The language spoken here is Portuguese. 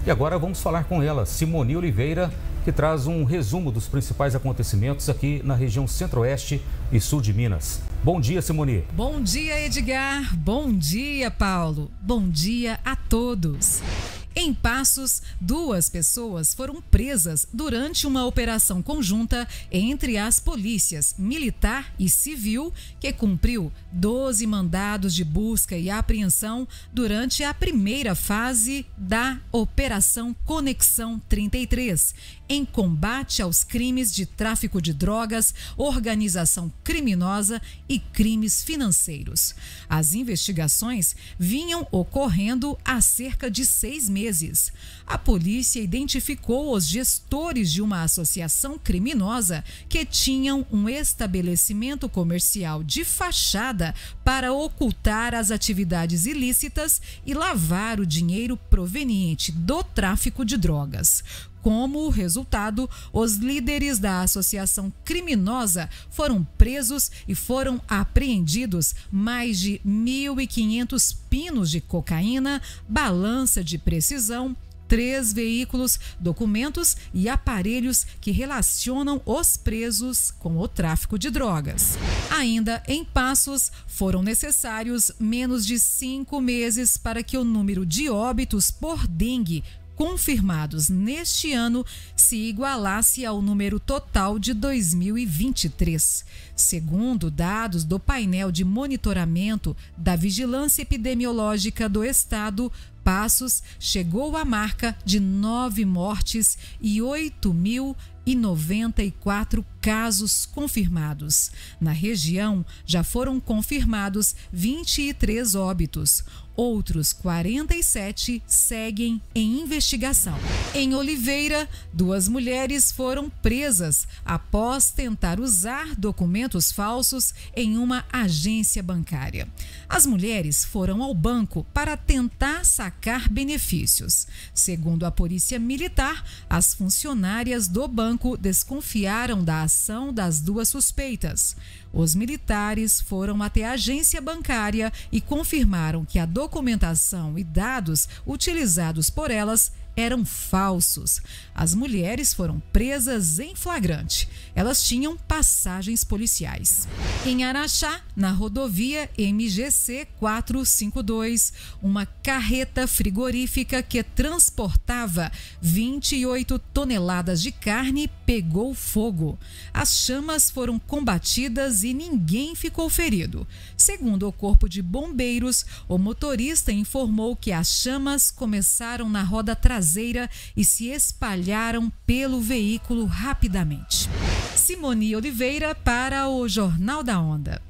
E agora vamos falar com ela, Simoni Oliveira, que traz um resumo dos principais acontecimentos aqui na região Centro-Oeste e Sul de Minas. Bom dia, Simoni. Bom dia, Edgar. Bom dia, Paulo. Bom dia a todos. Em Passos, 2 pessoas foram presas durante uma operação conjunta entre as polícias militar e civil, que cumpriu 12 mandados de busca e apreensão durante a primeira fase da Operação Conexão 33, em combate aos crimes de tráfico de drogas, organização criminosa e crimes financeiros. As investigações vinham ocorrendo há cerca de 6 meses. A polícia identificou os gestores de uma associação criminosa que tinham um estabelecimento comercial de fachada para ocultar as atividades ilícitas e lavar o dinheiro proveniente do tráfico de drogas. Como resultado, os líderes da associação criminosa foram presos e foram apreendidos mais de 1.500 pinos de cocaína, balança de precisão, 3 veículos, documentos e aparelhos que relacionam os presos com o tráfico de drogas. Ainda em Passos, foram necessários menos de 5 meses para que o número de óbitos por dengue confirmados neste ano se igualasse ao número total de 2023. Segundo dados do painel de monitoramento da Vigilância Epidemiológica do Estado, Passos chegou à marca de 9 mortes e 8.094 casos confirmados. Na região, já foram confirmados 23 óbitos. Outros 47 seguem em investigação. Em Oliveira, 2 mulheres foram presas após tentar usar documentos falsos em uma agência bancária. As mulheres foram ao banco para tentar sacar benefícios. Segundo a Polícia Militar, as funcionárias do banco desconfiaram da ação das 2 suspeitas. Os militares foram até a agência bancária e confirmaram que a documentação e dados utilizados por elas eram falsos. As mulheres foram presas em flagrante. Elas tinham passagens policiais. Em Araxá, na rodovia MGC 452, uma carreta frigorífica que transportava 28 toneladas de carne pegou fogo. As chamas foram combatidas e ninguém ficou ferido. Segundo o Corpo de Bombeiros, o motorista informou que as chamas começaram na roda traseira e se espalharam pelo veículo rapidamente. Simoni Oliveira para o Jornal da Onda.